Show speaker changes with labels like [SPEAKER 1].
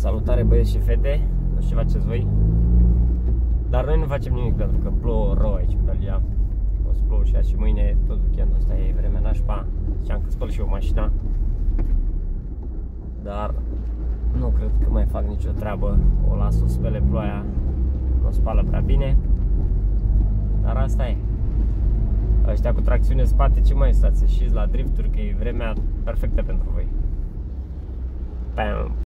[SPEAKER 1] Salutare băieți și fete, nu știu ce faceți voi. Dar noi nu facem nimic pentru că plouă rău aici în Belgia. O să plouă și azi și mâine, tot weekendul ăsta e vremea nașpa. Ziceam că spăl și eu mașina. Dar nu cred că mai fac nicio treabă. O las să spele ploaia, o spală prea bine. Dar asta e. Ăștia cu tracțiune în spate, ce mai stați? Ieșiți la drifturi că e vremea perfectă pentru voi. Bam.